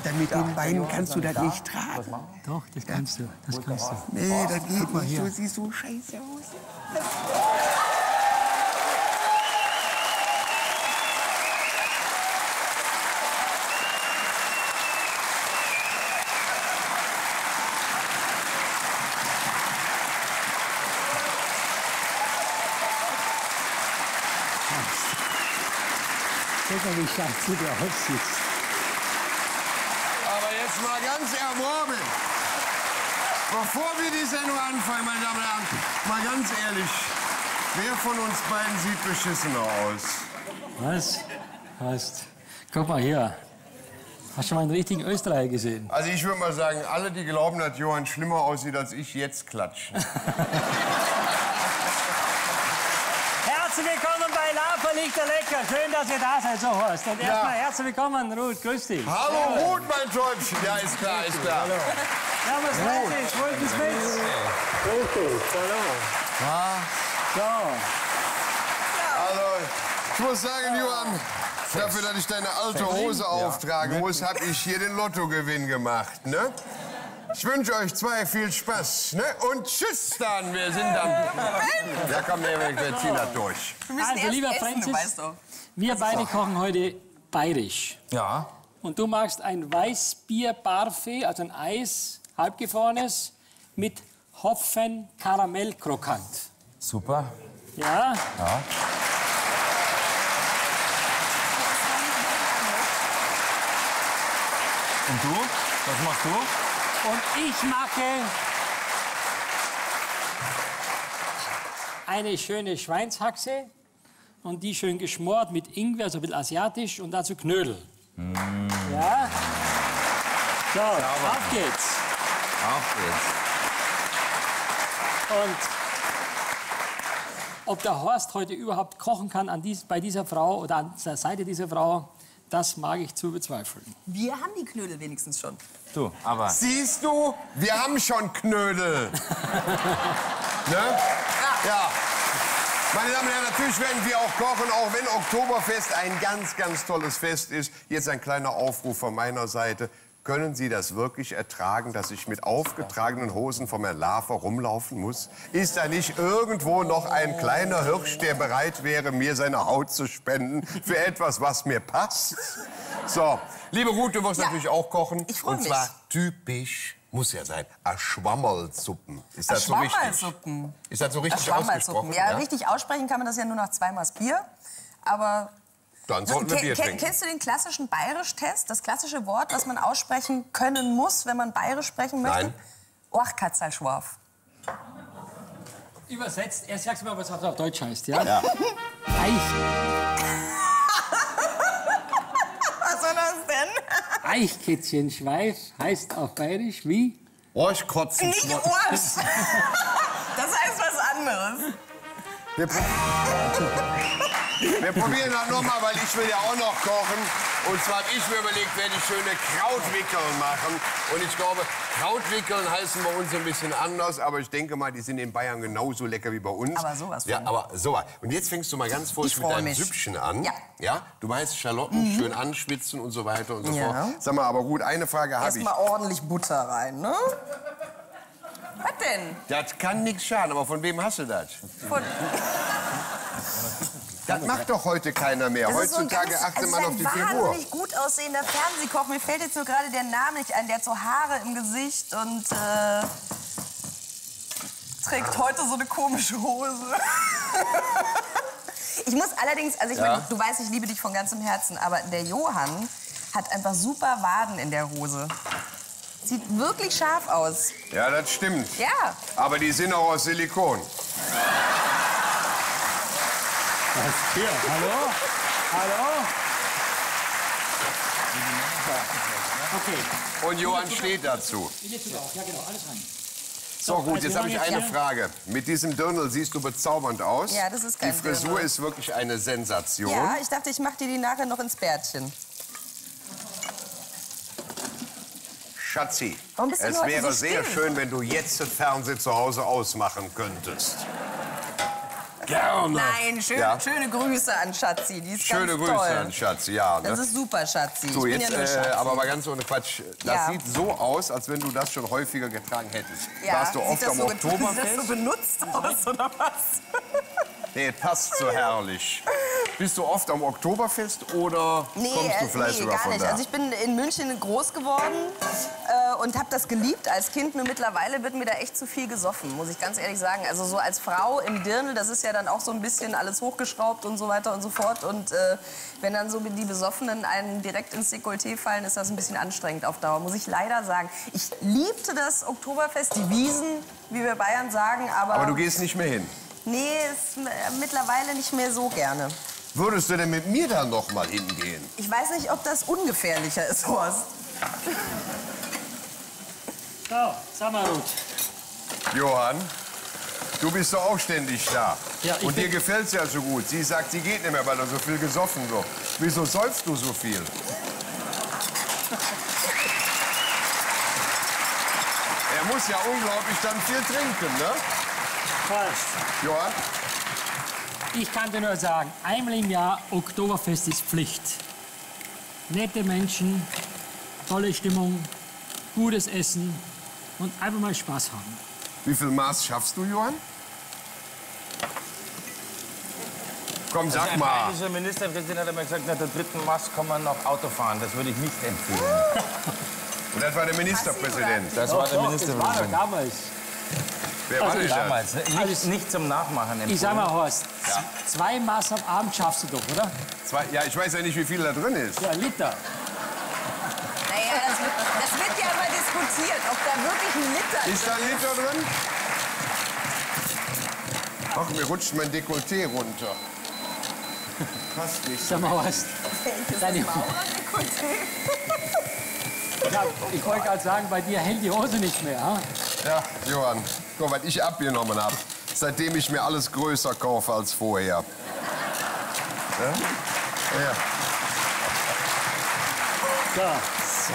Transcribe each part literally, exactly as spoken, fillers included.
Alter, mit den Beinen kannst du das nicht tragen. Doch, das kannst du, das kannst du. Nee, das geht nicht. hier. Du siehst so scheiße aus. Guck mal, wie scheiße du aussiehst. Aber jetzt mal ganz erworben. Bevor wir die Sendung anfangen, meine Damen und Herren, mal ganz ehrlich, wer von uns beiden sieht beschissener aus? Was? Was? Guck mal hier. Hast du schon mal einen richtigen Österreicher gesehen? Also ich würde mal sagen, alle, die glauben, dass Johann schlimmer aussieht als ich, jetzt klatschen. Herzlich willkommen bei Lava Lichter Lecker. Schön, dass ihr da seid, so Horst. Und erstmal herzlich willkommen, Ruth. Grüß dich. Hallo Ruth, mein Täubchen. Ja, ist klar, ist klar. Hallo. Ja, was weiß ich? Wolkenspitz. Grüß dich. Hallo. So. Also, ich muss sagen, Johann, dafür, dass ich deine alte Hose auftragen muss, habe ich hier den Lottogewinn gemacht, ne? Ich wünsche euch zwei viel Spaß, ne? Und tschüss dann, wir sind dann... Ja, komm, wir, wir ziehen das durch. Also, lieber Francis, wir beide kochen heute bayerisch. Ja. Und du machst ein Weißbier-Parfait, also ein Eis, halbgefrorenes, mit Hopfen-Karamell-Krokant. Super. Ja? Ja. Und du? Was machst du? Und ich mache eine schöne Schweinshaxe und die schön geschmort mit Ingwer, so ein bisschen asiatisch und dazu Knödel. Mm. Ja? So, auf geht's. Auf geht's. Und ob der Horst heute überhaupt kochen kann an dies, bei dieser Frau oder an der Seite dieser Frau, das mag ich zu bezweifeln. Wir haben die Knödel wenigstens schon. Du, aber... Siehst du, wir haben schon Knödel. Ne? Ja. Meine Damen und Herren, natürlich werden wir auch kochen, auch wenn Oktoberfest ein ganz, ganz tolles Fest ist. Jetzt ein kleiner Aufruf von meiner Seite. Können Sie das wirklich ertragen, dass ich mit aufgetragenen Hosen vom Herrn Laffer rumlaufen muss? Ist da nicht irgendwo noch ein kleiner Hirsch, der bereit wäre, mir seine Haut zu spenden für etwas, was mir passt? So, liebe Ruth, du wirst Ja. natürlich auch kochen. Ich freu Und mich. zwar typisch, muss ja sein, Aschwammerlsuppen. Ist das so richtig? Schwammerlsuppen. Ist das so richtig Schwammerlsuppen. ausgesprochen? Ja, richtig aussprechen kann man das ja nur nach zweimal Bier. Aber Dann sollten wir Ke- Bier ke- trinken. Kennst du den klassischen Bayerisch-Test? Das klassische Wort, das man aussprechen können muss, wenn man Bayerisch sprechen möchte? Nein. Orchkatzalschwarf. Übersetzt, erst sagst du mal, was das auf Deutsch heißt, ja? Ja. Eich, Was soll das denn? Eichkätzchenschweif heißt auf Bayerisch wie? Orchkotzen. Nicht Orsch. Das heißt was anderes. Wir, pro wir probieren das noch mal, weil ich will ja auch noch kochen. Und zwar habe ich mir überlegt, werde ich schöne Krautwickeln machen. Und ich glaube, Krautwickeln heißen bei uns ein bisschen anders. Aber ich denke mal, die sind in Bayern genauso lecker wie bei uns. Aber sowas von. Ja, aber sowas. Und jetzt fängst du mal ganz vorsichtig mit freu deinem mich. Süppchen an. Ja. Ja? Du weißt, Schalotten schön anschwitzen und so weiter und so Ja. fort. Sag mal, aber gut, eine Frage habe ich. Erstmal ordentlich Butter rein, ne? Was denn? Das kann nichts schaden, aber von wem hast du das? Von Das macht doch heute keiner mehr. Das ist so ein Heutzutage ganz, achtet also man ein auf die Figur. wahnsinnig gut aussehender Fernsehkoch. Mir fällt jetzt nur gerade der Name nicht ein. Der hat so Haare im Gesicht und äh, trägt heute so eine komische Hose. Ich muss allerdings, also ich Ja. meine, du weißt, ich liebe dich von ganzem Herzen, aber der Johann hat einfach super Waden in der Hose. Sieht wirklich scharf aus. Ja, das stimmt. Ja. Aber die sind auch aus Silikon. Was hier? Hallo? Hallo? Okay. Und Johann steht dazu. Jetzt sogar auch. Ja, genau, alles rein. So, gut, also jetzt wir habe ich machen jetzt eine hier- Frage. Mit diesem Dirndl siehst du bezaubernd aus. Ja, das ist kein Die Frisur Dirndl. ist wirklich eine Sensation. Ja, ich dachte, ich mache dir die nachher noch ins Bärtchen. Schatzi, Warum bist du es heute wäre so sehr still? schön, wenn du jetzt das Fernsehen zu Hause ausmachen könntest. Gerne. Nein, schön, Ja. schöne Grüße an Schatzi. Die ist Schöne ganz Grüße toll. an Schatzi, ja. Ne? Das ist super, Schatzi. So, ich bin jetzt, ja nur äh, Schatzi. aber mal ganz ohne Quatsch. Das Ja. sieht so aus, als wenn du das schon häufiger getragen hättest. ja, Warst du sieht oft das am so, Sieht das Oktoberfest? so benutzt aus, oder was? Nee, passt so herrlich. Bist du oft am Oktoberfest oder Nee, kommst du äh, vielleicht nee, sogar gar von nicht. da? Also ich bin in München groß geworden äh, und habe das geliebt als Kind. Nur mittlerweile wird mir da echt zu viel gesoffen, muss ich ganz ehrlich sagen. Also so als Frau im Dirndl, das ist ja dann auch so ein bisschen alles hochgeschraubt und so weiter und so fort. Und äh, wenn dann so die Besoffenen einen direkt ins Dekolleté fallen, ist das ein bisschen anstrengend auf Dauer, muss ich leider sagen. Ich liebte das Oktoberfest, die Wiesen, wie wir Bayern sagen, aber, Aber du gehst nicht mehr hin. nee, ist äh, mittlerweile nicht mehr so gerne. Würdest du denn mit mir da noch mal hingehen? Ich weiß nicht, ob das ungefährlicher ist, Horst. So, sag mal, Ruth. Johann, du bist doch auch ständig da. Ja, ich Und dir bin- gefällt's ja so gut. Sie sagt, sie geht nicht mehr, weil er so viel gesoffen wird. Wieso säufst du so viel? Er muss ja unglaublich dann viel trinken, ne? Horst, Johann? ich kann dir nur sagen, einmal im Jahr Oktoberfest ist Pflicht. Nette Menschen, tolle Stimmung, gutes Essen und einfach mal Spaß haben. Wie viel Maß schaffst du, Johann? Komm, sag Ein mal. bayerischer Ministerpräsident hat einmal gesagt, nach der dritten Maß kann man noch Auto fahren. Das würde ich nicht empfehlen. Und das war der Ministerpräsident. Das war der Das war doch Ministerpräsident. damals. Wer war Also denn das? Damals, ne? nicht, Also, nicht zum Nachmachen empfohlen. Ich sag mal, Horst, Ja. zwei Maß am Abend schaffst du doch, oder? Zwei, ja, ich weiß ja nicht, wie viel da drin ist. Ja, ein Liter. Naja, das wird, das wird ja immer diskutiert, ob da wirklich ein Liter Ist da ein Liter drin? Ach, mir rutscht mein Dekolleté runter. Passt nicht. Sag mal, Horst, ist. Das Deine- Maurerdekolleté. ja, ich wollte gerade sagen, bei dir hält die Hose nicht mehr. Ha? Ja, Johann, guck, was ich abgenommen habe, seitdem ich mir alles größer kaufe als vorher. Ja? Ja. So.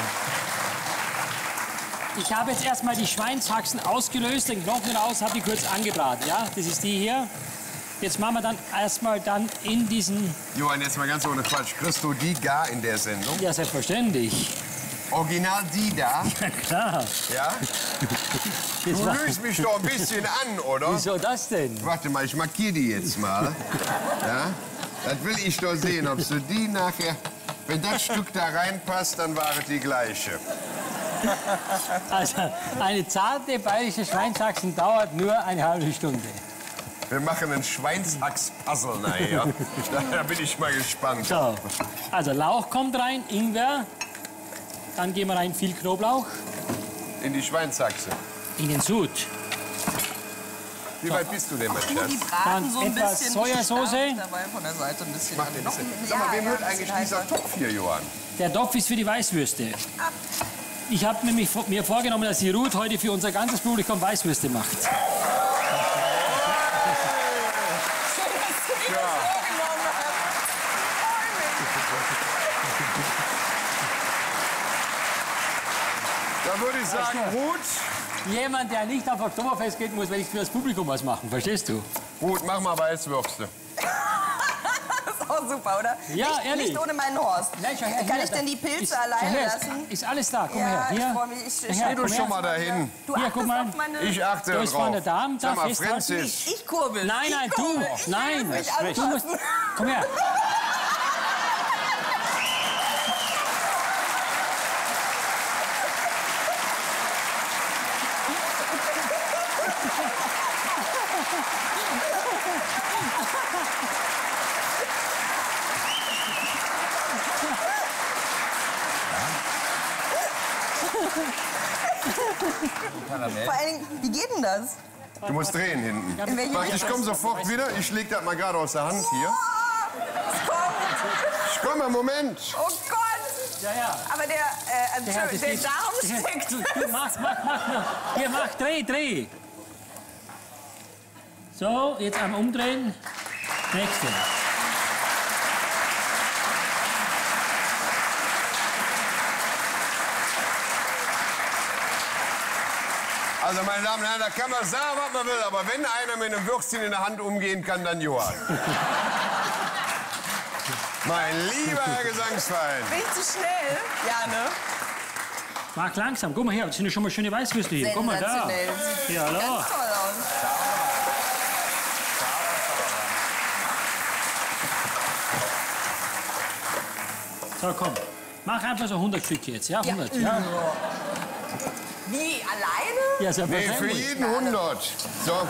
Ich habe jetzt erstmal die Schweinshaxen ausgelöst, den Knochen raus, habe die kurz angebraten. Ja, das ist die hier. Jetzt machen wir dann erstmal dann in diesen. Johann, jetzt mal ganz ohne Quatsch. Kriegst du die gar in der Sendung? Ja, selbstverständlich. Original die da? Ja, klar. Ja? Das Du war, lügst mich doch ein bisschen an, oder? wieso das denn? Warte mal, ich markiere die jetzt mal. Ja? Das will ich doch sehen, ob du die nachher... Wenn das Stück da reinpasst, dann war es die gleiche. Also, eine zarte bayerische Schweinshaxen dauert nur eine halbe Stunde. Wir machen einen Schweinshax-Puzzle nachher. Da bin ich mal gespannt. So, also Lauch kommt rein, Ingwer. Dann geben wir rein viel Knoblauch In die Schweinshaxe. in den Sud. Wie weit bist du denn, mein Die Schatz? braten Dann so ein etwas bisschen Sojasauce. stark dabei von der Seite ein bisschen. Mach den Noch bisschen. ein- Sag mal, ja, wem ja, hört ein eigentlich bisschen dieser heißer. Topf hier, Johann? Der Topf ist für die Weißwürste. Ich habe nämlich vor- mir vorgenommen, dass die Ruth heute für unser ganzes Publikum Weißwürste macht. Schön, dass du dir das vorgenommen Da würde ich sagen, Ruth, Jemand, der nicht auf Oktoberfest geht, muss wenigstens für das Publikum was machen. Verstehst du? Ruth, mach mal Weißwürste. hast. Das ist auch super, oder? Ja, nicht, ehrlich. Nicht ohne meinen Horst. Nein, schau her, Kann hier, ich denn die da- Pilze ist, alleine schau her, lassen? Ist, ist alles da, komm Ja, her. ich Hier. freu mich. Ich- Komm ich- her, Geh du komm schon her. mal dahin. Du Hier, achtest guck mal. auf meine... Ich achte Da ist drauf. meine Dame, da Sag mal, festhalten. Franzis. Ich kurbel. Nein, ich nein, du. kurbel. Ich will Nein. es nicht Du musst, anfassen. komm her. Vor allen Dingen, wie geht denn das? Du musst drehen hinten. In welche Warte, ich Richtung? komme sofort wieder. Ich leg das mal gerade aus der Hand hier. Es kommt. Ich komme, Moment. Oh Gott. Ja, ja. Aber der, äh, also Ja, das der geht- Darm steckt. Du, du, mach, mach, mach. mach. Hier, mach, dreh, dreh. So, jetzt einmal umdrehen. Nächste. Also, meine Damen und Herren, da kann man sagen, was man will, aber wenn einer mit einem Würstchen in der Hand umgehen kann, dann Johann. Mein lieber Herr Gesangsverein. Bin ich zu schnell? Ja, ne? Mach langsam, guck mal her, das sind ja schon mal schöne Weißwürste hier. Guck mal da. Sensationell. Sieht Ja, ganz da. toll aus. So, komm. Mach einfach so hundert Stück jetzt, ja? hundert, ja? Wie, alleine? Ja, Nee, für selbstverständlich. jeden hundert. So.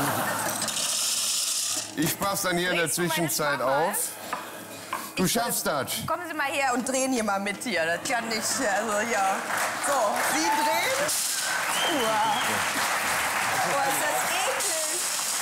Ich pass dann hier in der Legst du meine Zwischenzeit Schwammerl? auf. Du schaffst das. Kommen Sie mal her und drehen hier mal mit hier. Das kann nicht, also ja. So, Sie drehen. Uah. Boah, ist das eklig.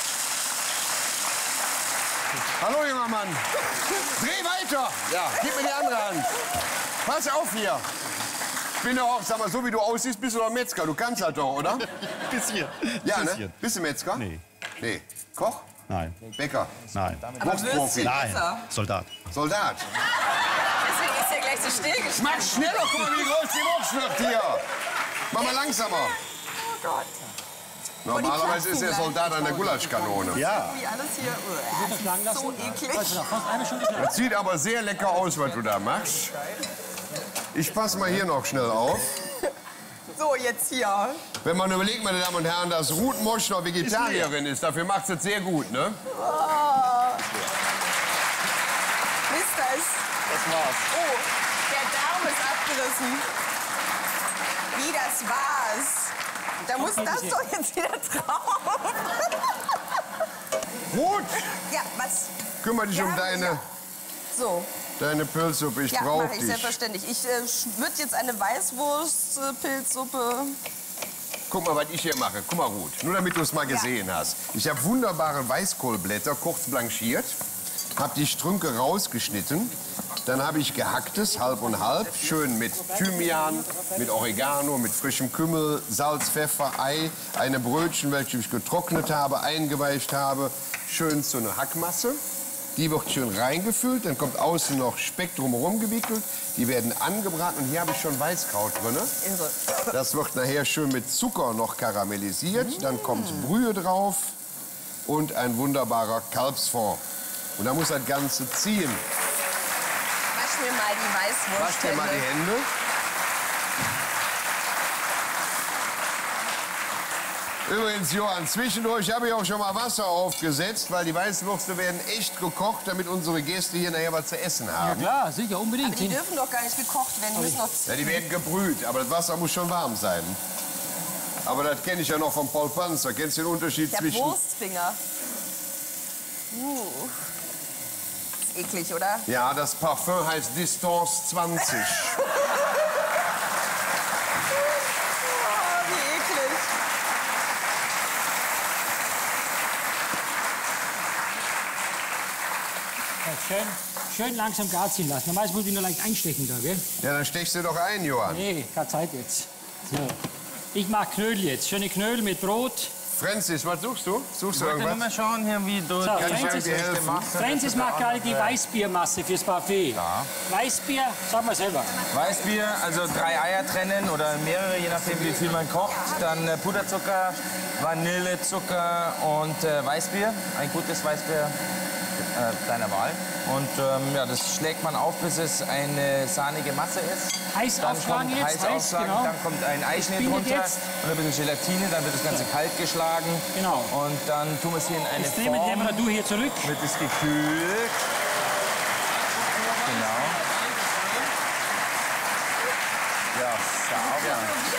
Hallo, junger Mann. Dreh weiter. Ja, gib mir die andere Hand. Pass auf hier. Ich bin doch auch, sag mal, so wie du aussiehst, bist du doch Metzger. Du kannst halt doch, oder? Bisschen. Ja, ne? Bisschen. Bist du Metzger? Nee. Nee. Koch? Nein. Bäcker? Nein. Wurstprofi? Nein. Soldat. Soldat? Deswegen ist hier gleich so stillgestanden. Mach schneller, guck mal, wie groß die Wurst wird hier. Mach mal langsamer. Oh Gott. Normalerweise ist der Soldat an der Gulaschkanone. Ja. Wie alles hier. Uah. So eklig. Fast eine Stunde klar. Das sieht aber sehr lecker aus, was du da machst. Ich pass mal hier noch schnell auf. So, jetzt hier. Wenn man überlegt, meine Damen und Herren, dass Ruth Moschner Vegetarierin ist, dafür macht sie es sehr gut, ne? Oh. Wisst ihr es? Das war's. Oh, der Darm ist abgerissen. Wie, das war's? Da muss das doch jetzt wieder drauf. Ruth, Ja, was? kümmere dich Ja, um deine, ja. So, deine Pilzsuppe. Ich ja, brauche mache ich dich. selbstverständlich. Ich äh, würde jetzt eine Weißwurst-Pilzsuppe. Guck mal, was ich hier mache. Guck mal, Ruth, nur damit du es mal gesehen hast. Ich habe wunderbare Weißkohlblätter kurz blanchiert, habe die Strünke rausgeschnitten. Dann habe ich gehacktes, halb und halb, schön mit Thymian, mit Oregano, mit frischem Kümmel, Salz, Pfeffer, Ei, eine Brötchen, welche ich getrocknet habe, eingeweicht habe, schön zu einer Hackmasse. Die wird schön reingefüllt, dann kommt außen noch Speck drumherum gewickelt. Die werden angebraten und hier habe ich schon Weißkraut drin. Irre. Das wird nachher schön mit Zucker noch karamellisiert. Dann kommt Brühe drauf und ein wunderbarer Kalbsfond. Und da muss das Ganze ziehen. Wasch mir mal die Weißwurst. Wasch dir mal die Hände. Übrigens, Johann, zwischendurch habe ich auch schon mal Wasser aufgesetzt, weil die Weißwürste werden echt gekocht, damit unsere Gäste hier nachher was zu essen Ja haben. klar, sicher, unbedingt. Aber die dürfen doch gar nicht gekocht werden. Die müssen noch Ja, die werden gebrüht, aber das Wasser muss schon warm sein. Aber das kenne ich ja noch von Paul Panzer. Kennst du den Unterschied der zwischen... Wurstfinger. Uh. Ist eklig, oder? Ja, das Parfum heißt Distance zwanzig. Oh, wie eklig. Ja, schön, schön langsam gar ziehen lassen. Normalerweise muss ich nur leicht einstechen da, gell? Ja, dann stechst du doch ein, Johann. Nee, keine Zeit jetzt. So. Ich mag Knödel jetzt. Schöne Knödel mit Brot. Francis, was suchst du? Suchst du Ich wollte nur irgendwas? mal schauen, hier, wie du So, die Francis, Geschichte helfen? machst. Francis mag gerade die Weißbiermasse fürs Parfait. Ja. Weißbier, sag mal selber. Weißbier, also drei Eier trennen oder mehrere, je nachdem wie viel man kocht. Dann äh, Puderzucker, Vanillezucker und äh, Weißbier. Ein gutes Weißbier äh, deiner Wahl. Und ähm, ja, das schlägt man auf, bis es eine sahnige Masse ist. Heiß Dann aufschlagen kommt jetzt, heiß heiß, aufschlagen, genau. dann kommt ein Eischnee bindet drunter jetzt. und ein bisschen Gelatine, dann wird das Ganze kalt geschlagen. Genau. Und dann tun wir es hier in eine Extreme Form. Temperatur hier zurück. Wird es gekühlt. Genau. Ja, sauber.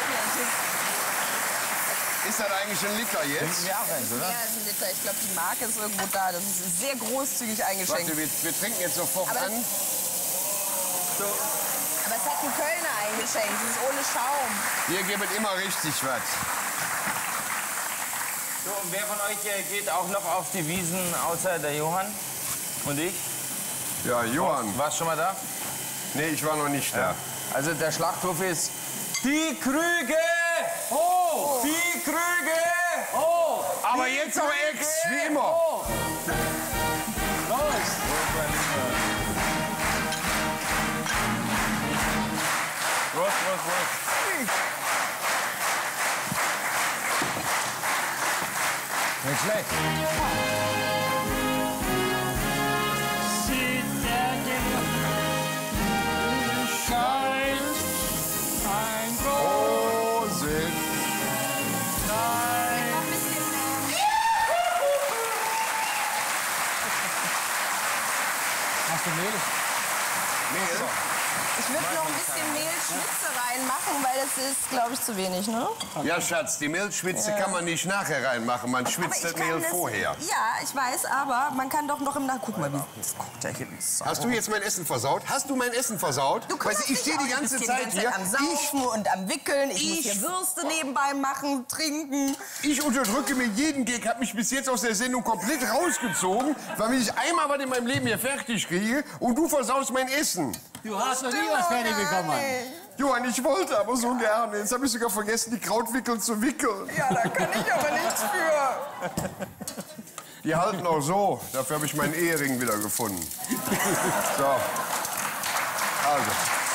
Ist das eigentlich ein Liter jetzt? Ja, eins, oder? Mehr als ein Liter. Ich glaube, die Marke ist irgendwo da. Das ist sehr großzügig eingeschenkt. Warte, wir, wir trinken jetzt sofort Aber das- an. Aber es hat ein Kölner eingeschenkt. Es ist ohne Schaum. Wir geben immer richtig was. So, und wer von euch äh, geht auch noch auf die Wiesen außer der Johann und ich? Ja, Johann. Warst du schon mal da? Nee, ich war noch nicht da. Also der Schlachthof ist die Krüge! Oh! Die Krüge! Oh, Aber jetzt auch Ex, wie immer. los. Prost, Prost, Prost. Nicht schlecht. Sieht der Himmel scheint ein Prosit. Hast du Mehl? Mehl? Ich würde noch ein bisschen Mehlschwitze reinmachen, weil das ist, glaube ich, zu wenig, ne? Ja, Schatz, die Mehlschwitze kann man nicht nachher reinmachen. Man Aber schwitzt ich das kann Mehl das- vorher. Ja, ich weiß, aber man kann doch noch im Nach... Guck mal, wie das kocht der hier. Hast du jetzt mein Essen versaut? Hast du mein Essen versaut? Du Weißt du, ich stehe die ganze Zeit hier. am Saufen und am Wickeln. Ich, muss ich- hier Würste nebenbei machen, trinken. Ich unterdrücke mir jeden Gag, habe mich bis jetzt aus der Sendung komplett rausgezogen, weil ich einmal was in meinem Leben hier fertig kriege und du versaust mein Essen. Du hast noch nie was fertig bekommen. Johann, ich wollte aber so gerne. Jetzt habe ich sogar vergessen, die Krautwickel zu wickeln. Ja, da kann ich aber nichts für. Die halten auch so. Dafür habe ich meinen Ehering wieder gefunden. So. Also.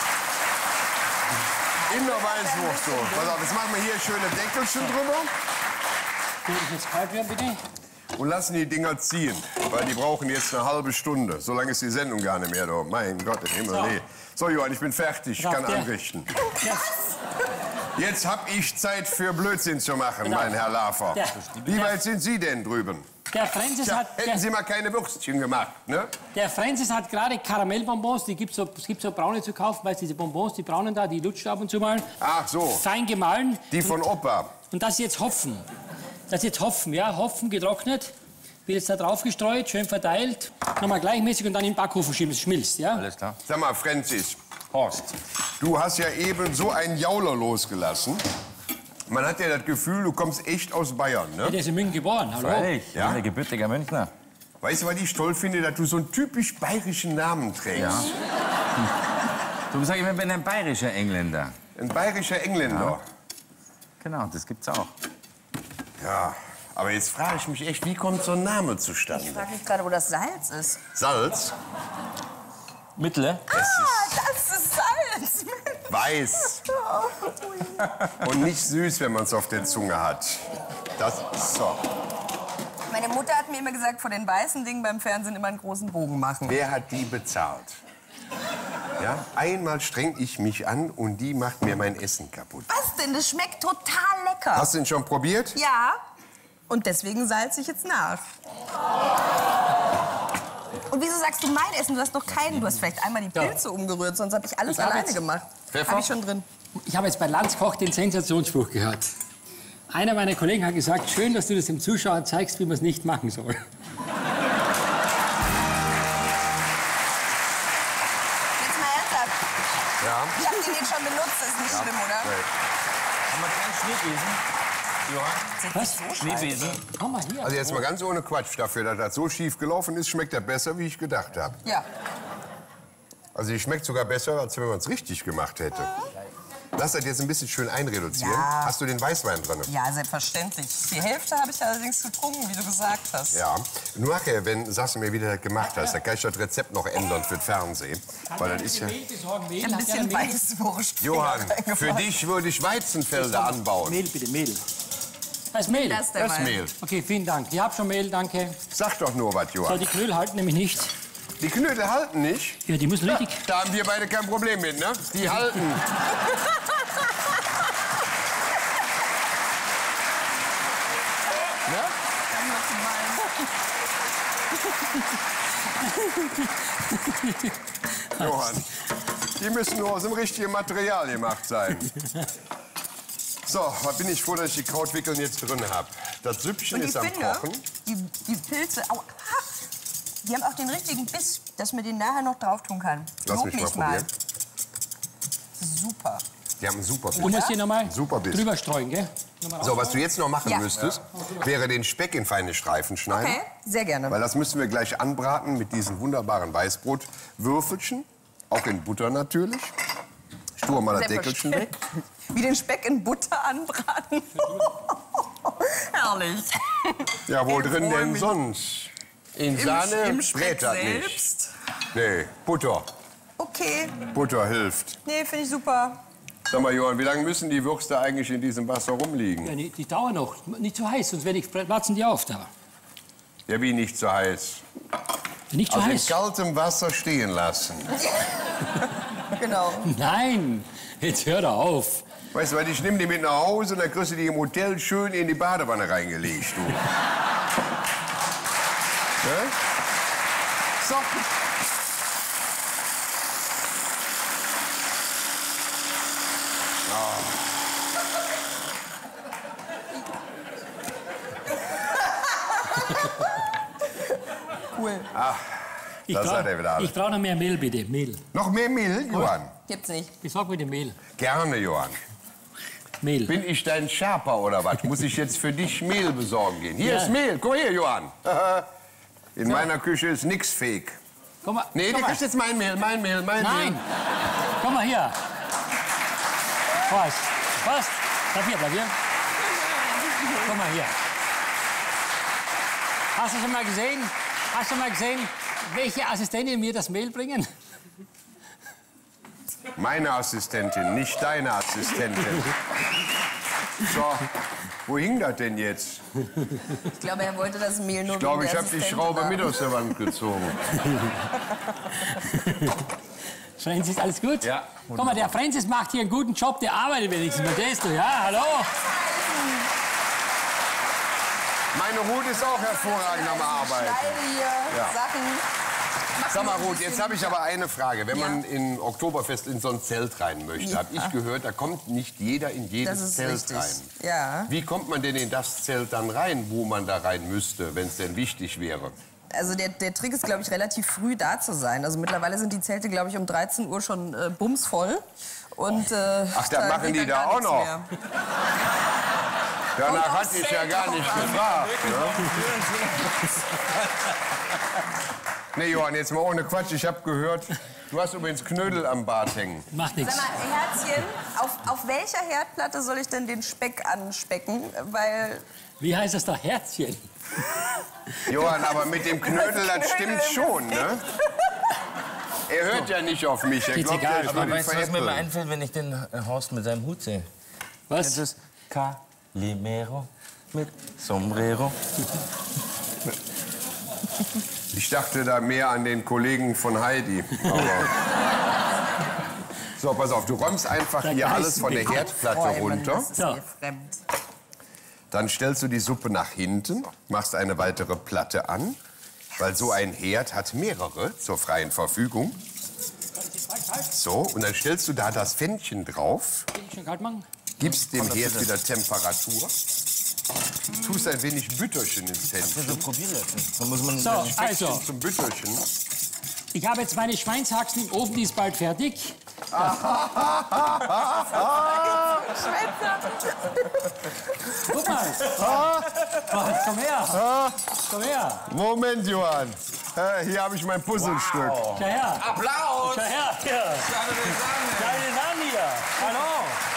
In der Weißwurst so. Pass auf, jetzt machen wir hier schöne Deckelchen drüber Will ich jetzt kalt werden, bitte? und lassen die Dinger ziehen. Weil die brauchen jetzt eine halbe Stunde. So lange ist die Sendung gar nicht mehr da. Mein Gott im Himmel, So. nee. So, Johann, ich bin fertig. Ich Pass auf, kann der- anrichten. Ja. Jetzt hab ich Zeit für Blödsinn zu machen, Genau. mein Herr Lafer. Ja. Wie weit sind Sie denn drüben? Der Francis Tja, hat... hätten Der, Sie mal keine Würstchen gemacht, ne? der Francis hat gerade Karamellbonbons, die gibt's so, es gibt so braune zu kaufen, weißt du, diese Bonbons, die braunen da, die lutscht ab und zu mal. Ach so, Fein gemahlen. die von Opa. Und das ist jetzt Hopfen. Das ist jetzt Hopfen, ja, Hopfen getrocknet. Wird jetzt da drauf gestreut, schön verteilt. Nochmal gleichmäßig und dann in den Backofen schieben, es schmilzt, ja? Alles klar. Sag mal, Francis, Horst. du hast ja eben so einen Jauler losgelassen. Man hat ja das Gefühl, du kommst echt aus Bayern, ne? Der ist in München geboren, hallo? Freilich. Ja? Ja? Der gebürtiger Münchner. Weißt du, was ich toll finde? Dass du so einen typisch bayerischen Namen trägst. Ja. Du sagst immer, ich bin ein bayerischer Engländer. Ein bayerischer Engländer. Genau, das gibt's auch. Ja. Aber jetzt frage ich mich echt, wie kommt so ein Name Ich zustande? frage mich gerade, wo das Salz ist. Salz? Mittle? Ah, das ist Salz. Weiß. Und nicht süß, wenn man es auf der Zunge hat. Das ist so. Meine Mutter hat mir immer gesagt, vor den weißen Dingen beim Fernsehen immer einen großen Bogen machen. Wer hat die bezahlt? Ja? Einmal streng ich mich an und die macht mir mein Essen kaputt. Was denn? Das schmeckt total lecker. Hast du den schon probiert? Ja. Und deswegen salze ich jetzt nach. Und wieso sagst du mein Essen? Du hast doch keinen. Du hast vielleicht einmal die Pilze umgerührt, sonst habe ich alles Ich hab alleine jetzt- gemacht. Pfeffer? Habe ich schon drin. Ich habe jetzt bei Lanz Koch den Sensationsspruch gehört. Einer meiner Kollegen hat gesagt, schön, dass du das dem Zuschauer zeigst, wie man es nicht machen soll. Jetzt mal ernsthaft. Ja. Ich habe den jetzt schon benutzt. Das ist nicht schlimm, oder? Haben wir keinen Schneebesen? Johann? Was? Schneebesen? Komm mal hier. Also jetzt mal ganz ohne Quatsch. Dafür, dass das so schief gelaufen ist, schmeckt er besser, wie ich gedacht habe. Ja. Also die schmeckt sogar besser, als wenn man es richtig gemacht hätte. Lass das jetzt ein bisschen schön einreduzieren. Ja. Hast du den Weißwein drin? Ja, selbstverständlich. Die Hälfte habe ich allerdings getrunken, wie du gesagt hast. Ja. Nur nachher, wenn sagst du mir wieder das gemacht hast, dann kann ich das Rezept noch ändern für das Fernsehen. Weil das ist ja... Mehl besorgen, Mehl. Ein Habt ihr bisschen Mehl? Weißwurst. Johann, für dich würde ich Weizenfelder anbauen. Mehl, bitte, Mehl. Das ist Mehl. Das ist der Das Wein. Mehl. Okay, vielen Dank. Ich habe schon Mehl, danke. Sag doch nur was, So, Johann. die Knödel halten nämlich nicht. Die Knödel halten nicht. Ja, die müssen Ja, richtig... da haben wir beide kein Problem mit, ne? Die halten. Ne? Johann, die müssen nur aus dem richtigen Material gemacht sein. So, da bin ich froh, dass ich die Krautwickeln jetzt drin habe. Das Süppchen Und ich ist am finde, Kochen. die, die Pilze, au, ha, die haben auch den richtigen Biss, dass man den nachher noch drauf tun kann. Lass Lob mich mal mich probieren. Super. Die haben einen super Du Biss. musst hier nochmal Super Biss. drüber streuen, gell? So, was du jetzt noch machen Ja. müsstest, wäre den Speck in feine Streifen schneiden. Okay, sehr gerne. Weil das müssen wir gleich anbraten mit diesen wunderbaren Weißbrotwürfelchen. Auch in Butter natürlich. Ich tue mal das Deckelchen weg. Wie den Speck in Butter anbraten. Herrlich. Ja, wo Ich drin freu denn mich. sonst? In Im, Sahne im Speck brät das nicht. selbst. Nee, Butter. Okay, Butter hilft. nee, finde ich super. Sag mal, Johann, wie lange müssen die Würste eigentlich in diesem Wasser rumliegen? Ja, die, die dauern noch. Nicht zu heiß, sonst werde ich, platzen die auf da. Ja, wie nicht so heiß? Nicht zu Also in heiß. kaltem Wasser stehen lassen. Genau. Nein, jetzt hör doch auf. Weißt du, weil ich nehme die mit nach Hause und dann kriegst du die im Hotel schön in die Badewanne reingelegt, du. Ne? So. Cool. Ich Da brauch- seid ihr wieder. Ich brauche noch mehr Mehl, bitte. Mehl. Noch mehr Mehl, Johann? Gibt's nicht. Besorg bitte Mehl. Gerne, Johann. Mehl. Bin ich dein Sherpa oder was? Muss ich jetzt für dich Mehl besorgen gehen? Hier Ja. ist Mehl. Guck her, Johann. In meiner Küche ist nix fake. Komm mal. Nee, komm du mal. kriegst jetzt mein Mehl, mein Mehl, mein Nein. Mehl. Komm mal hier. Was? Was? Bleib hier, bleib hier. Komm mal hier. Hast du schon mal gesehen? Hast du mal gesehen, welche Assistenten mir das Mehl bringen? Meine Assistentin, nicht deine Assistentin. So, wo hing das denn jetzt? Ich glaube, er wollte das Mehl nur Ich glaube, wegen ich der habe die Assistentin Schraube haben. mit aus der Wand gezogen. Francis, alles gut? Ja, Guck mal, der Francis macht hier einen guten Job, der arbeitet wenigstens. Verstehst du? Ja, hallo? Meine Ruth ist auch hervorragend am Arbeiten. Schneide hier Ja. Sachen. Mach Sag mal, mir ein Ruth, bisschen- jetzt habe ich aber eine Frage. Wenn Ja. man in Oktoberfest in so ein Zelt rein möchte, habe ich gehört, da kommt nicht jeder in Das jedes ist Zelt richtig. rein. Ja. Wie kommt man denn in das Zelt dann rein, wo man da rein müsste, wenn es denn wichtig wäre? Also der, der Trick ist, glaube ich, relativ früh da zu sein. Also mittlerweile sind die Zelte, glaube ich, um dreizehn Uhr schon äh, bumsvoll. Und, äh, Ach, da machen geht die dann da gar auch nichts noch? mehr. Danach Kommt hatte aufs ich ja Zelt gar drauf nicht an. gefragt. Ne? Nee, Johann, jetzt mal ohne Quatsch. Ich habe gehört, du hast übrigens Knödel am Bart hängen. Macht nichts. Sag mal, Herzchen, auf, auf welcher Herdplatte soll ich denn den Speck anspecken? Weil Wie heißt das da? Herzchen? Johann, aber mit dem Knödel, das stimmt schon, ne? Er hört ja nicht auf mich. Er Geht's glaubt, egal. er ist Aber nur weißt du, was mir mal veräppeln. einfällt, wenn ich den äh, Horst mit seinem Hut sehe? Was? Das ist Calimero mit Sombrero. Ich dachte da mehr an den Kollegen von Heidi. Aber so, pass auf, du räumst einfach Da hier reißt alles von der mich. Herdplatte Räumen, runter. das ist Ja. mir fremd. Dann stellst du die Suppe nach hinten, machst eine weitere Platte an, weil so ein Herd hat mehrere zur freien Verfügung. So, und dann stellst du da das Pfännchen drauf, Will ich schon kalt machen? gibst dem Herd wieder Temperatur, tust ein wenig Bütterchen ins Das Pfännchen. ist so Probierlöffel. Da muss man So, also, Zum Bütterchen. ich habe jetzt meine Schweinshaxen im Ofen, die ist bald fertig. Guck mal. Oh, komm her. Komm her. Moment, Johann. Äh, Hier habe ich mein Puzzlestück. Schau her. Applaus! Schau her. Hier. Schau dir das an hier. Hallo.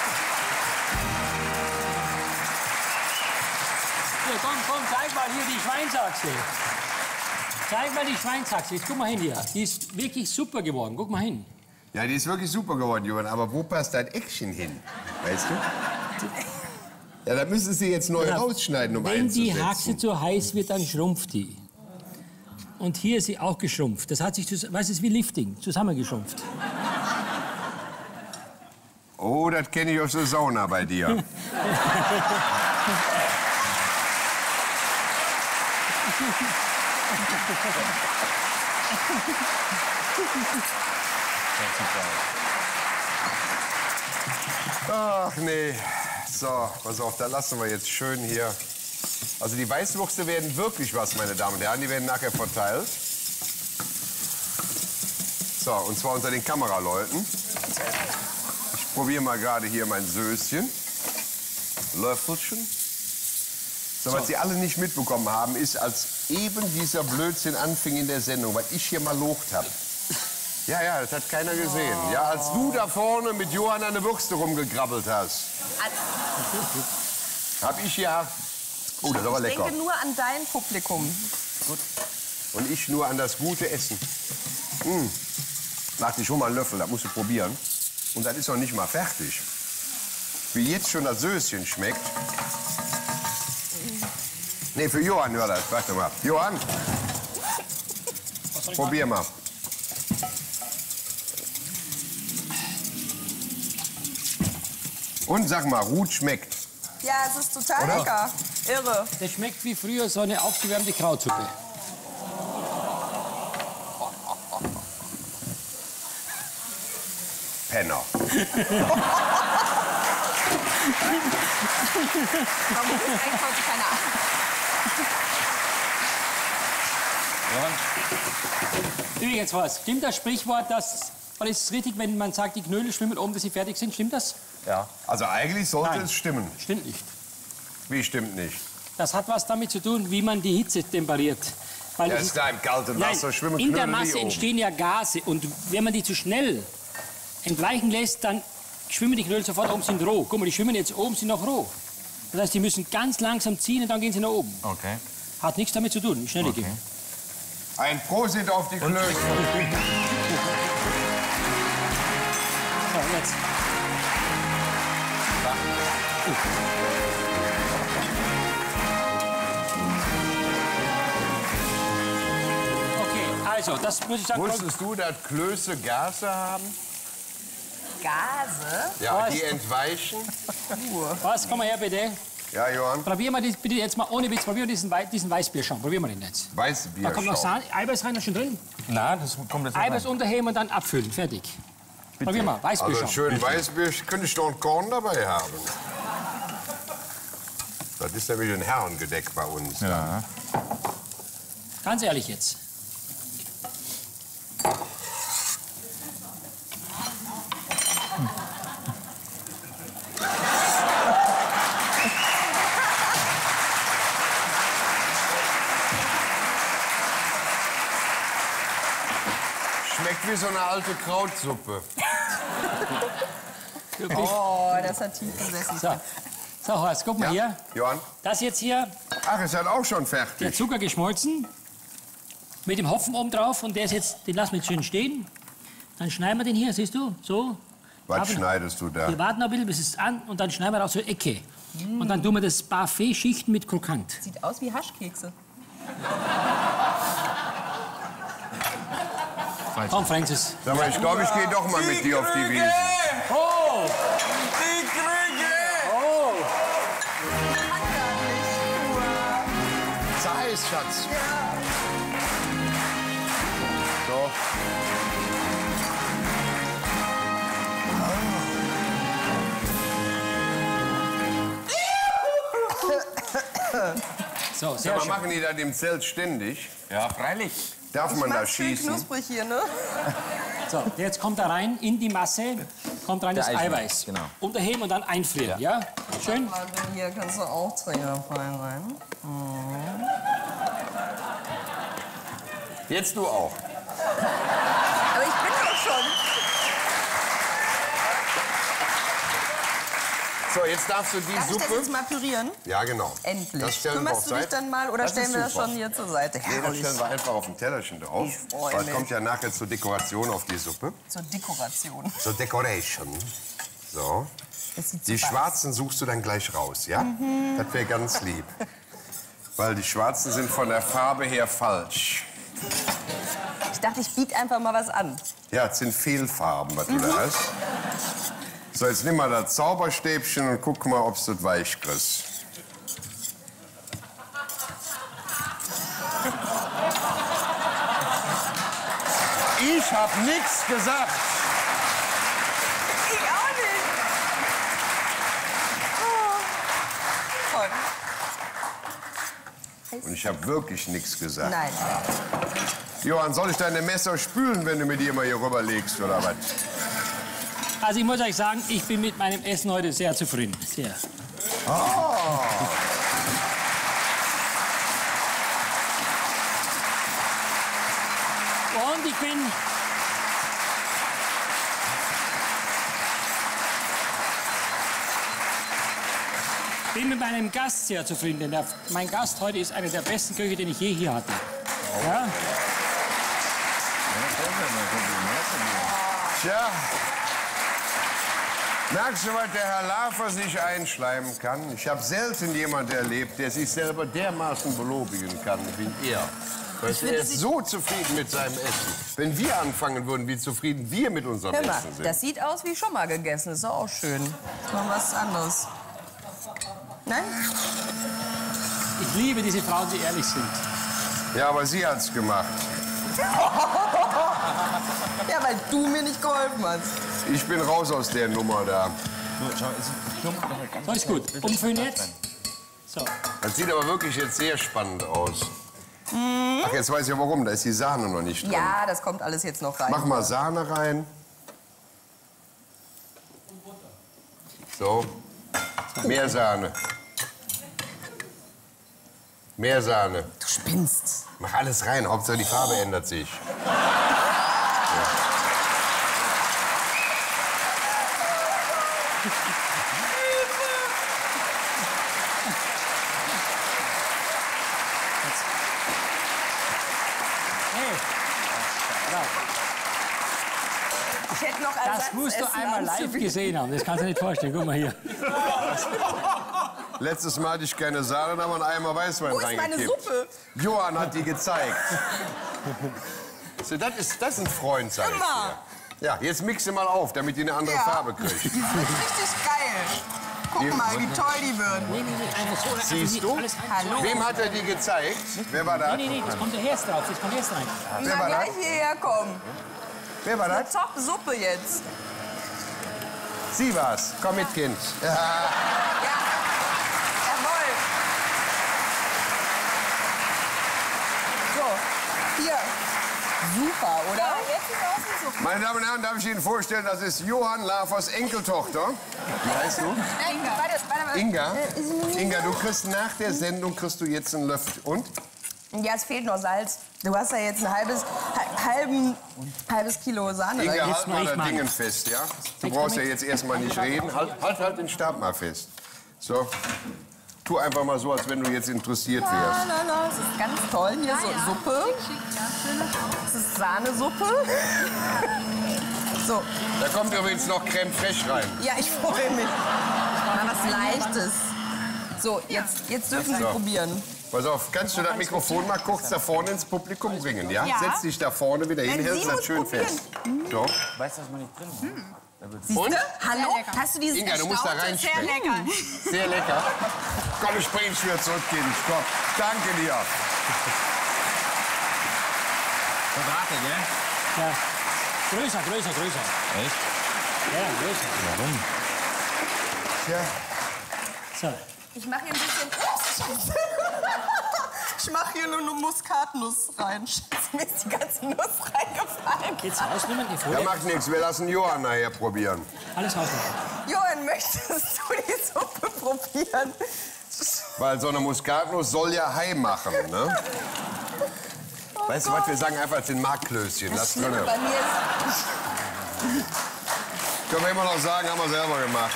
Hier, komm, komm, zeig mal hier die Schweinshaxe. Zeig mal die Schweinshaxe. Jetzt guck mal hin hier. Die ist wirklich super geworden. Guck mal hin. Ja, die ist wirklich super geworden, Johann. Aber wo passt dein Eckchen hin? Weißt du? Ja, da müssen Sie jetzt neu rausschneiden, um Wenn die einzusetzen. Haxe zu heiß wird, dann schrumpft die. Und hier ist sie auch geschrumpft. Das hat sich, zus- weißt du, es ist wie Lifting, zusammengeschrumpft. Oh, das kenne ich aus der Sauna bei dir. Ach nee. So, pass auf, da lassen wir jetzt schön hier. Also die Weißwürste werden wirklich was, meine Damen und Herren. Die werden nachher verteilt. So, und zwar unter den Kameraleuten. Ich probiere mal gerade hier mein Söschen. Löffelchen. So, was Sie alle nicht mitbekommen haben, ist, als eben dieser Blödsinn anfing in der Sendung, was ich hier mal locht habe. Ja, ja, das hat keiner gesehen. Ja, als du da vorne mit Johann an der Würste rumgegrabbelt hast, hab ich ja... Oh, das ist aber Ich lecker. denke nur an dein Publikum. Und ich nur an das gute Essen. Mmh. Mach dich schon mal einen Löffel, das musst du probieren. Und das ist noch nicht mal fertig. wie jetzt schon das Söschen schmeckt. Nee, für Johann hör das. Warte mal. Johann, probier mal. Und sag mal, Ruth schmeckt. Ja, es ist total Oder? lecker. Irre. Das schmeckt wie früher so eine aufgewärmte Krautsuppe. Penner. Man muss eigentlich heute keine Ahnung. Übrigens was, stimmt das Sprichwort, dass, oder ist es richtig, wenn man sagt, die Knödel schwimmen oben, dass sie fertig sind? Stimmt das? Ja. Also eigentlich sollte Nein. es stimmen. Stimmt nicht. Wie stimmt nicht? Das hat was damit zu tun, wie man die Hitze temperiert. Weil Ja, es ist da im kalten Nein, Wasser schwimmen in der Knödel Masse nie oben. entstehen ja Gase und wenn man die zu schnell entweichen lässt, dann schwimmen die Knödel sofort oben, sind roh. Guck mal, die schwimmen jetzt oben, sind noch roh. Das heißt, die müssen ganz langsam ziehen und dann gehen sie nach oben. Okay. Hat nichts damit zu tun, schnell Okay. gehen. Ein Prosit auf die Klöße. So, jetzt. Okay, also, das muss ich sagen. Wusstest du, dass Klöße Gase haben? Gase? Ja, Was? die entweichen. Was, komm mal her bitte. Ja, Johann. Probier mal das, bitte jetzt mal ohne Witz, probier mal diesen, Wei diesen Weißbierschaum. Probier mal den jetzt. Weißbier. Da kommt noch Sahne, Eiweiß rein, da schon drin. Na, das kommt jetzt Eiweiß unterheben und dann abfüllen, fertig. Probier mal, Also Weißbierschaum. schön Weißbier, könnte ich noch ein Korn dabei haben. Das ist nämlich ein Herrengedeck bei uns. Ja. Ganz ehrlich jetzt. Schmeckt wie so eine alte Krautsuppe. Oh, das hat tief gesessen. So, so Horst, guck mal hier. Johann? Das jetzt hier, Ach, ist halt auch schon der fertig. Zucker geschmolzen. Mit dem Hopfen oben drauf und der ist jetzt, den lassen wir jetzt schön stehen. Dann schneiden wir den hier, siehst du, so. Was Haben- schneidest du da? Wir warten noch ein bisschen, bis es an und dann schneiden wir auch so Ecke. Und dann tun wir das Parfait schichten mit Krokant. Sieht aus wie Haschkekse. Komm, Francis. Sag mal, ich glaube, ich gehe doch mal mit dir auf die Wiese. Oh! Die Krüge! Oh! Ist heiß, Schatz. So. So, Sag sehr mal, schön. machen die das im Zelt ständig? Ja, freilich. Darf Ich man da mach's schön schießen? knusprig hier, ne? So, jetzt kommt da rein, in die Masse, kommt rein Der das Eiweiß, Eiweiß. genau. Unterheben und dann einfrieren, ja? Schön? Warte, hier kannst du auch Träger rein. Jetzt du auch. Aber ich bin doch schon. So, jetzt darfst du die Darf ich das Suppe... jetzt mal pürieren? Ja, genau. Endlich. Das stellen wir auf Kümmerst du dich Seite. dann mal oder Das stellen ist wir das super. schon hier zur Seite? Nee, das Herrlich. stellen wir einfach auf ein Tellerchen drauf. Ich freu Weil mich. kommt ja nachher zur Dekoration auf die Suppe. Zur Dekoration. Zur Decoration. So. Das sieht Die super schwarzen suchst du dann gleich raus, ja? Das wäre ganz lieb. Weil die schwarzen sind von der Farbe her falsch. aus. Ich dachte, ich biete einfach mal was an. Ja, es sind Fehlfarben, was du da hast. So, jetzt nimm mal das Zauberstäbchen und guck mal, ob du das weich kriegst. Ich hab nichts gesagt. Ich auch nicht. Oh. Toll. Und ich habe wirklich nichts gesagt. Nein. Johann, soll ich deine Messer spülen, wenn du mir die immer hier rüberlegst, oder was? Also ich muss euch sagen, ich bin mit meinem Essen heute sehr zufrieden. Sehr. Und ich bin... bin mit meinem Gast sehr zufrieden, denn der, mein Gast heute ist einer der besten Köche, den ich je hier hatte. Ja? Tja, Merkst du, was der Herr Lafer sich einschleimen kann? Ich habe selten jemanden erlebt, der sich selber dermaßen belobigen kann wie er. Weißt du, er ist so zufrieden mit seinem Essen. Wenn wir anfangen würden, wie zufrieden wir mit unserem Hör mal, Essen sind. das sieht aus wie schon mal gegessen. Das ist doch auch schön. Mal was anderes. Nein? Ich liebe diese Frauen, die ehrlich sind. Ja, aber sie hat's gemacht. Ja, weil du mir nicht geholfen hast. Ich bin raus aus der Nummer da. So ist gut. Umfüllen jetzt. So. Das sieht aber wirklich jetzt sehr spannend aus. Ach, jetzt weiß ich warum. Da ist die Sahne noch nicht drin. Ja, das kommt alles jetzt noch rein. Mach mal Sahne rein. So. Mehr Sahne. Mehr Sahne. Du spinnst. Mach alles rein. Hauptsache die Farbe ändert sich. Ich hätte noch Das musst du einmal live gesehen haben. Das kannst du nicht vorstellen. Guck mal hier. Letztes Mal hatte ich keine Sahne, da haben wir einen Eimer Weißwein Wo ist meine reingekippt. Suppe? Johann hat die gezeigt. So, das, ist, das ist ein Freund, sag ich Immer. dir. Ja, jetzt mixe mal auf, damit die eine andere Ja. Farbe kriegt. Die sind richtig geil. Guck Die- mal, wie toll die würden. Nee, nee, nee, einfach so. Siehst du? Alles rein. Hallo. Wem hat er die gezeigt? Wer war das? Nee, nee, nee, das kommt erst drauf. Das kommt erst rein. Wer Na, war gleich das? hierher kommen. Wer war Eine das? Top-Suppe jetzt. Sie war's. Komm mit, Kind. Ja. Ja. Jawohl. So, hier. Super, oder? Ja, jetzt sieht aus wie Suppe. Meine Damen und Herren, darf ich Ihnen vorstellen, das ist Johann Lafers Enkeltochter. Wie heißt du? Inga. Warte, warte, warte. Inga. Äh, Inga, du kriegst nach der Sendung kriegst du jetzt einen Löffel. Und? Ja, es fehlt noch Salz. Du hast ja jetzt ein halbes, halben, halbes Kilo Sahne. Inga, rein. halt mal ich das mal. Dingen fest, ja? Du brauchst ja jetzt erstmal nicht reden. Halt, halt, halt den Stab mal fest. So. Tu einfach mal so, als wenn du jetzt interessiert Na, wärst. na, na, das ist ganz toll. Hier so Suppe. Das ist Sahnesuppe. So, Da kommt übrigens noch Creme fraiche rein. ja, ich freue mich. Mal was Leichtes. So, jetzt, jetzt dürfen Sie So. probieren. Pass auf, kannst du das Mikrofon mal kurz da vorne ins Publikum bringen, ja? Ja. Setz dich da vorne wieder hin, Nein, hältst sie das muss schön probieren. fest. So. Weißt du, was man nicht drin Siehst Und? du? Hallo? Hast du dieses Inga, du musst da Erstaunte? reinstecken. Sehr lecker. Sehr lecker. Komm, ich bring dich wieder zurück, Kind. Komm. Danke dir. Quadrate, gell? Ja. Größer, größer, größer. Echt? Ja, größer. Warum? Tja. So. Ich mache hier ein bisschen... Ups, Scheiße. Ich mache hier nur eine Muskatnuss rein. Scheiße, mir ist die ganze Nuss reingefallen. Jetzt rausnehmen, die Ja, Folie. macht nichts. Wir lassen Johann nachher probieren. Alles rausnehmen. Johann, möchtest du die Suppe probieren? Weil so eine Muskatnuss soll ja high machen, ne? Weißt du was, wir sagen einfach, es sind Markklößchen. Lass drin. Bei mir ist... Können wir immer noch sagen, haben wir selber gemacht.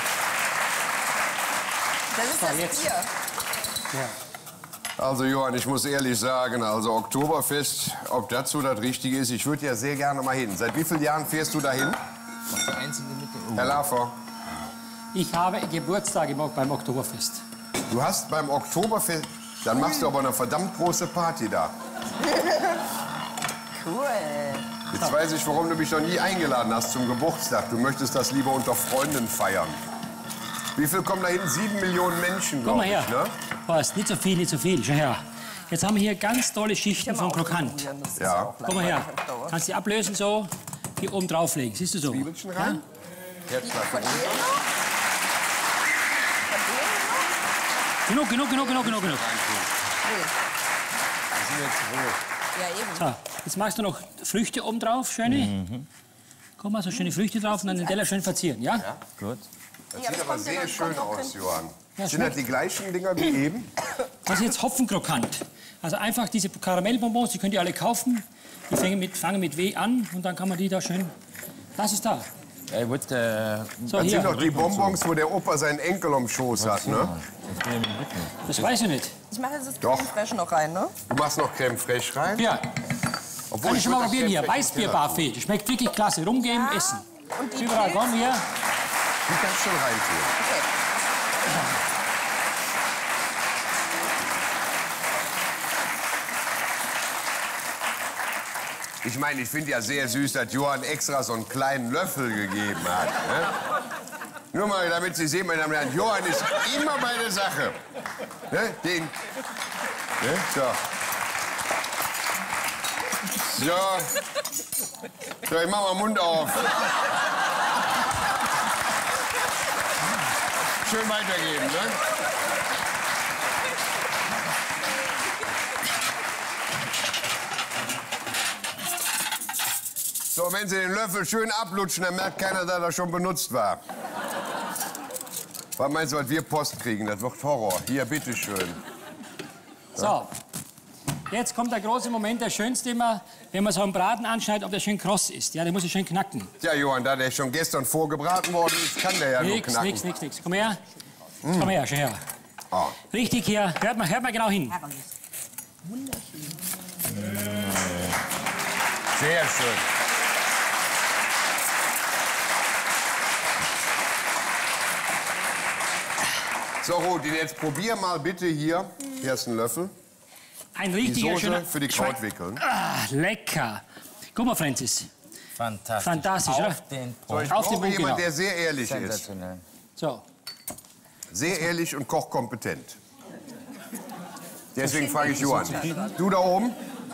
Das ist So, das jetzt. Bier. Also Johann, ich muss ehrlich sagen, also Oktoberfest, ob das so das Richtige ist, ich würde ja sehr gerne mal hin. Seit wie vielen Jahren fährst du dahin? Der einzige mit dem... Herr Lafer, Ich habe Geburtstag im- beim Oktoberfest. du hast beim Oktoberfest, dann machst du aber eine verdammt große Party da. Cool. Jetzt weiß ich, warum du mich noch nie eingeladen hast zum Geburtstag. Du möchtest das lieber unter Freunden feiern. Wie viel kommen da hin? Sieben Millionen Menschen, Komm mal glaube her. ich, ne? Horst, nicht so viel, nicht so viel. Schau her. Jetzt haben wir hier ganz tolle Schichten von Krokant. Ja. Komm mal her. Kannst die ablösen so, hier oben drauflegen. Siehst du so? Zwiebelchen rein? Jetzt mal Von gucken. denen noch? Von denen noch? Genug, genug, genug, genug, genug, genug. Die sind jetzt rot. Ja, eben. So, jetzt machst du noch Früchte oben drauf, schöne. Guck mal, so schöne Früchte drauf und dann den Teller schön verzieren, ja? Gut. Das Ja, sieht das aber kommt ja sehr noch- schön kommt noch aus, hin. Johann. Ja, Sind das schmeckt. die gleichen Dinger wie eben? Das ist jetzt Hopfenkrokant. Also einfach diese Karamellbonbons, die könnt ihr alle kaufen. Die fangen mit, fangen mit W an und dann kann man die da schön... Das ist da. Ja, ich wollte... Äh, So, Das sind doch hier. die Bonbons, wo der Opa seinen Enkel am Schoß hat, ne? ich bin ja mit dem Rücken. Das weiß ich nicht. Ich mache jetzt das Doch. Creme Fraiche noch rein, ne? Du machst noch Creme fraiche rein? Ja, Obwohl kann ich schon mal würd das probieren hier. Creme fraiche Weißbier-Buffet. Das schmeckt wirklich klasse. Rumgeben, essen. Und die Überall Pilze? kommen wir. Die kannst du schon reintun. Okay. Ich meine, ich finde ja sehr süß, dass Johann extra so einen kleinen Löffel gegeben hat. Ne? Nur mal, damit Sie sehen, meine Damen und Herren, Johann ist immer bei der Sache. Ne? Den. Ne? So. So. So, ich mach mal den Mund auf. Schön weitergeben, ne? So, wenn Sie den Löffel schön ablutschen, dann merkt keiner, dass er schon benutzt war. Was meinst du, was wir Post kriegen? Das wird Horror. Hier, bitteschön. So, jetzt kommt der große Moment, der schönste immer, wenn man so einen Braten anschneidet, ob der schön kross ist. Ja, der muss ja schön knacken. Tja, Johann, da der schon gestern vorgebraten worden ist, kann der ja nur Nix, knacken. nix, nix, nix. Komm her. Mm. Komm her, schau her. Ah. Richtig hier. Hört mal, hört mal genau hin. Wunderschön. Sehr schön. So, Ruth, jetzt probier mal bitte hier. Hier ist ein Löffel. Ein Die richtiger Soße schöner für die Schwein- Krautwickeln. Ah, lecker. Guck mal, Francis. Fantastisch. Fantastisch, Auf oder? den So, ich Punkt. Auf den brauche Punkt, jemanden, genau. der sehr ehrlich ist. Sensationell. So. Sehr ehrlich und kochkompetent. Deswegen frage ich Johann. Du da oben?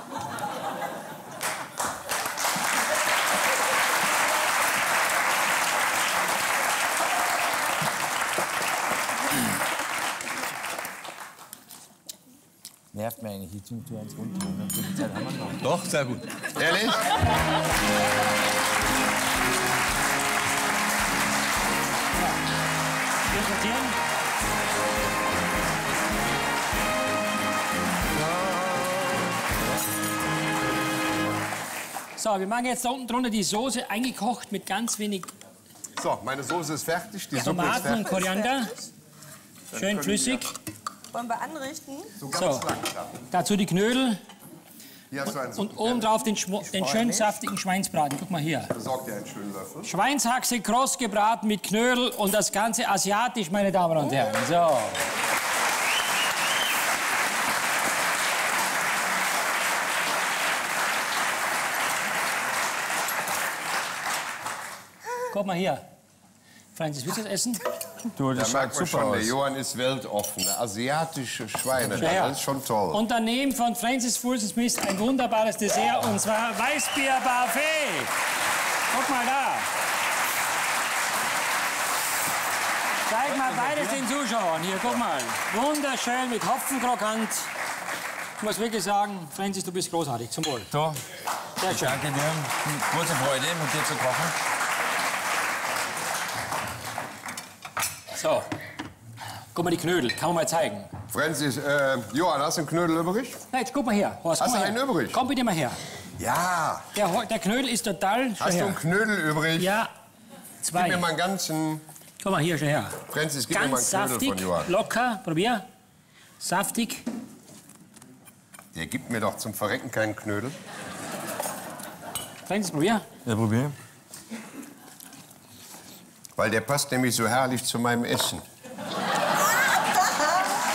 Nervt mir eigentlich die Tür ans runter. Wie viel Zeit haben wir noch? Doch, sehr gut. Ehrlich? Wir sortieren. So, wir machen jetzt da unten drunter die Soße eingekocht mit ganz wenig So, meine Soße ist fertig, die Suppe ist Tomaten und fertig. Koriander. Schön flüssig. Wollen wir anrichten? So ganz So. langsam. Dazu die Knödel Hier hast du einen und obendrauf den, Schmo- den schön saftigen Schweinsbraten. Guck mal hier. Besorg dir einen schönen Löffel. Schweinshaxe kross gebraten mit Knödel und das Ganze asiatisch, meine Damen und Herren. So. Guck mal hier. Francis, willst du das essen? Du, Da das merkt schaut man super schon, der aus. Johann ist weltoffen. Asiatische Schweine, Ja, ja. das ist schon toll. Und daneben von Francis Fulton Smith ein wunderbares Dessert, und zwar Weißbier-Buffet. Guck mal da. Zeig mal beides den Zuschauern. Hier, guck mal. Wunderschön mit Hopfenkrokant. Ich muss wirklich sagen, Francis, du bist großartig. Zum Wohl. Du, Sehr ich schön. danke dir. Große Freude, mit dir zu kochen. So. Guck mal, die Knödel. Kann man mal zeigen. Francis, äh, Johann, hast du einen Knödel übrig? Na, jetzt guck mal her. Horst, Hast komm mal du einen her. übrig? Komm bitte mal her. Ja. Der, Ho- der Knödel ist total... Schau Hast du her. einen Knödel übrig? Ja, Gib mir zwei. mal einen ganzen... Guck mal hier, schau her. Francis, gib mir mal einen Ganz Knödel saftig, von Johann. locker, probier. Saftig. Der gibt mir doch zum Verrecken keinen Knödel. Francis, probier. Ja, probier. Weil der passt nämlich so herrlich zu meinem Essen. So.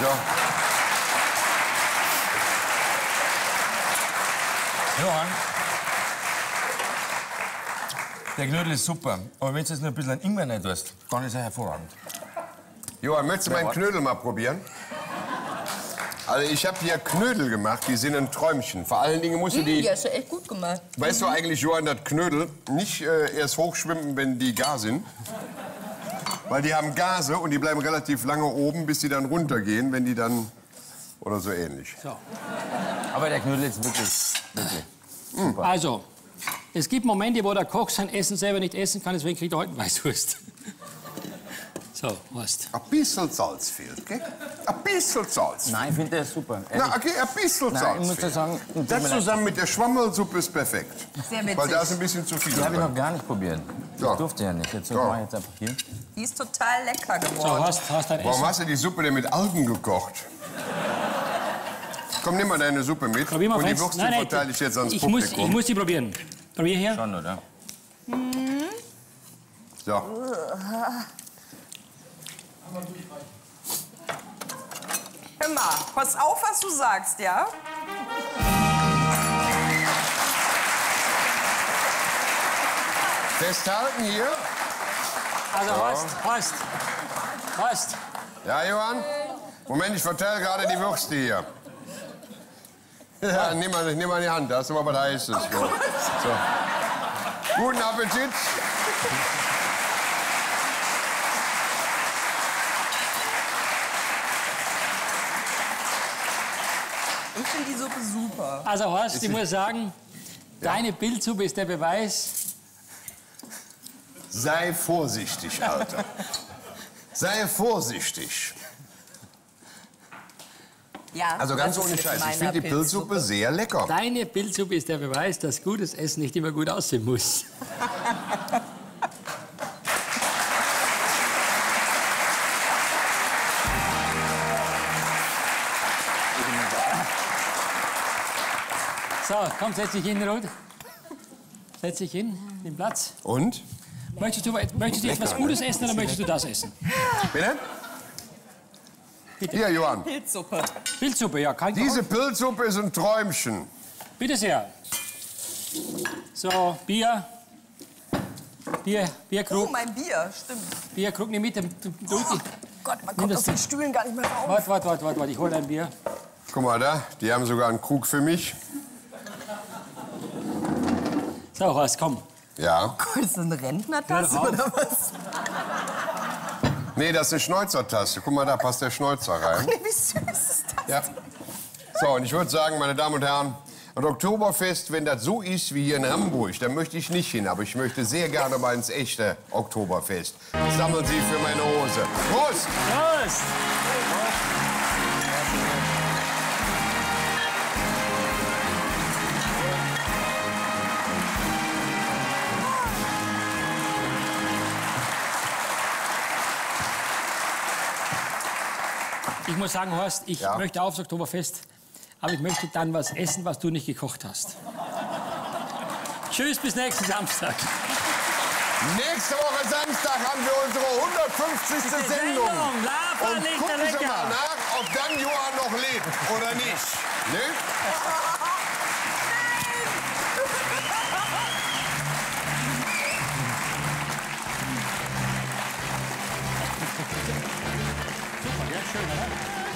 Johann, der Knödel ist super. Aber wenn du jetzt nur ein bisschen an Ingwer rein tust, dann ist er hervorragend. Johann, möchtest du meinen Knödel mal probieren? Also ich habe hier Knödel gemacht, die sind ein Träumchen. Vor allen Dingen musst du die... Ja, ist ja echt gut gemacht. Weißt du eigentlich, Johann, dass Knödel nicht äh, erst hochschwimmen, wenn die gar sind? Weil die haben Gase und die bleiben relativ lange oben, bis die dann runtergehen, wenn die dann... Oder so ähnlich. Aber der Knödel ist wirklich, wirklich. Also, es gibt Momente, wo der Koch sein Essen selber nicht essen kann, deswegen kriegt er heute einen Weißwurst. So, Horst. Ein bisschen Salz fehlt, gell? Ein bisschen Salz. Nein, ich finde der ist super. Na, okay, ein bisschen Nein, Salz ich muss fehlt. dir sagen, tut Das mir leid. zusammen mit der Schwammelsuppe ist perfekt. Sehr witzig. Weil da ist ein bisschen zu viel Die habe ich drin. noch gar nicht probiert. Ja. Ich durfte ja nicht. Jetzt Ja. mache ich jetzt einfach hier. Die ist total lecker So, geworden. Horst, Horst, dein Warum Essen. hast du die Suppe denn mit Algen gekocht? Komm, nimm mal deine Suppe mit. Probier mal, und die Franz. Würstchen Nein, nein, verteile ich jetzt ans ich muss, Publikum. ich muss die probieren. Probier her. Schon, oder? So. Hör mal, pass auf, was du sagst, ja? Festhalten hier. Also Horst, Horst, Horst. Ja, Johann? Moment, ich verteile gerade die Würste hier. Ja, nimm mal, nimm mal in die Hand, da hast du mal was Heißes. So. So. Guten Appetit. Ich finde die Suppe super. Also Horst, ich muss sagen, deine Bildsuppe ist der Beweis. Sei vorsichtig, Alter. Sei vorsichtig. Ja, Also ganz das ist ohne mit Scheiß, ich meiner finde die Pilzsuppe sehr lecker. Deine Bildsuppe ist der Beweis, dass gutes Essen nicht immer gut aussehen muss. So, komm, setz dich hin, Ruth. Setz dich hin, den Platz. Und? Möchtest du, möchtest du etwas Gutes essen oder möchtest du das essen? Bitte? Hier, Johann. Pilzsuppe. Bildsuppe, ja, kein Diese Geräusch. Pilzsuppe ist ein Träumchen. Bitte sehr. So, Bier. Bier, Oh, Bierkrug. mein Bier, stimmt. Bierkrug, nimm mit dem Oh Duty. Gott, man Nimm kommt das aus den Ding. Stühlen gar nicht mehr raus. Warte, warte, warte, warte, warte, ich hol ein Bier. Guck mal da, die haben sogar einen Krug für mich. So, Horst, komm. Ja. Ist das eine Rentnertasse Hör auf. oder was? Nee, das ist eine Schneuzertasse. Guck mal, da passt der Schneuzer rein. Nee, wie süß ist das? Ja. So, und ich würde sagen, meine Damen und Herren, ein Oktoberfest, wenn das so ist wie hier in Hamburg, dann möchte ich nicht hin. Aber ich möchte sehr gerne mal ins echte Oktoberfest. Sammeln Sie für meine Hose. Prost! Prost! Ich muss sagen, Horst, ich Ja. möchte aufs Oktoberfest, aber ich möchte dann was essen, was du nicht gekocht hast. Tschüss, bis nächsten Samstag. Nächste Woche Samstag haben wir unsere hundertfünfzigste Sendung. Lava Und liegt gucken Sie lecker. mal nach, ob dann Johann noch lebt oder nicht. Ne? Super, ja, schön, oder?